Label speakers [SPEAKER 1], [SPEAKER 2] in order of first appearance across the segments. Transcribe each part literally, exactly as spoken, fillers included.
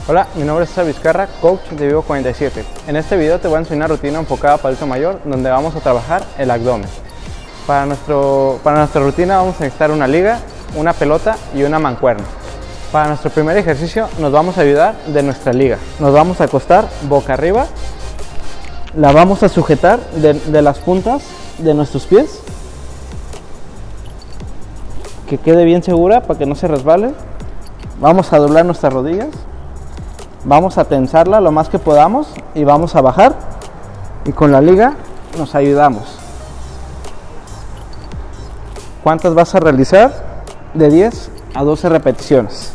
[SPEAKER 1] Hola, mi nombre es César Vizcarra, coach de Vivo cuarenta y siete. En este video te voy a enseñar una rutina enfocada para adulto mayor donde vamos a trabajar el abdomen. Para, nuestro, para nuestra rutina vamos a necesitar una liga, una pelota y una mancuerna. Para nuestro primer ejercicio nos vamos a ayudar de nuestra liga. Nos vamos a acostar boca arriba, la vamos a sujetar de, de las puntas de nuestros pies, que quede bien segura para que no se resbale. Vamos a doblar nuestras rodillas. Vamos a tensarla lo más que podamos y vamos a bajar, y con la liga nos ayudamos. ¿Cuántas vas a realizar? De diez a doce repeticiones.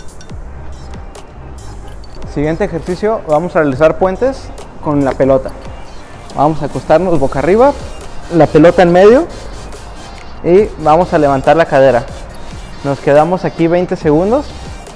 [SPEAKER 1] Siguiente ejercicio, vamos a realizar puentes con la pelota. Vamos a acostarnos boca arriba, la pelota en medio, y vamos a levantar la cadera. Nos quedamos aquí veinte segundos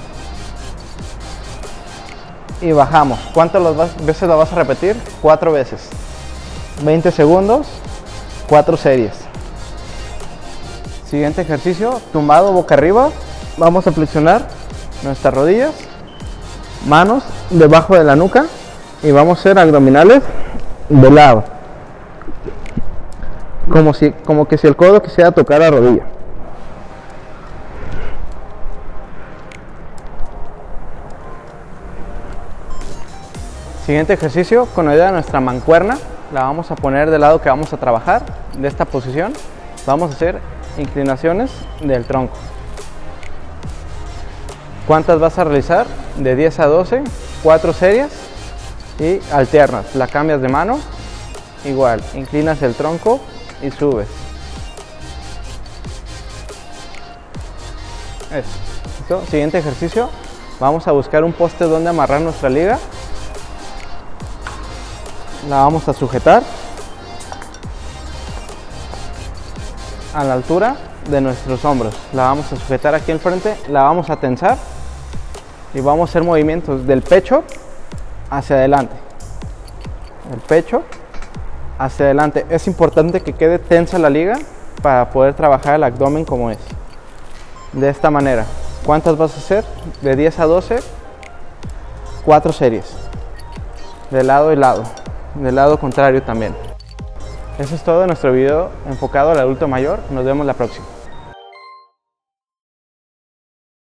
[SPEAKER 1] y bajamos. ¿Cuántas veces la vas a repetir? Cuatro veces. veinte segundos, cuatro series. Siguiente ejercicio, tumbado boca arriba. Vamos a flexionar nuestras rodillas, manos debajo de la nuca, y vamos a hacer abdominales de lado, como, si, como que si el codo quisiera tocar la rodilla. Siguiente ejercicio, con ayuda de nuestra mancuerna, la vamos a poner del lado que vamos a trabajar. De esta posición vamos a hacer inclinaciones del tronco. ¿Cuántas vas a realizar? De diez a doce, cuatro series y alternas. La cambias de mano, igual, inclinas el tronco y subes. Eso. ¿Listo? Siguiente ejercicio, vamos a buscar un poste donde amarrar nuestra liga. La vamos a sujetar a la altura de nuestros hombros. La vamos a sujetar aquí enfrente, la vamos a tensar y vamos a hacer movimientos del pecho hacia adelante. El pecho hacia adelante. Es importante que quede tensa la liga para poder trabajar el abdomen como es. De esta manera. ¿Cuántas vas a hacer? De diez a doce, cuatro series. De lado y lado. Del lado contrario también. Eso es todo en nuestro video enfocado al adulto mayor. Nos vemos la próxima.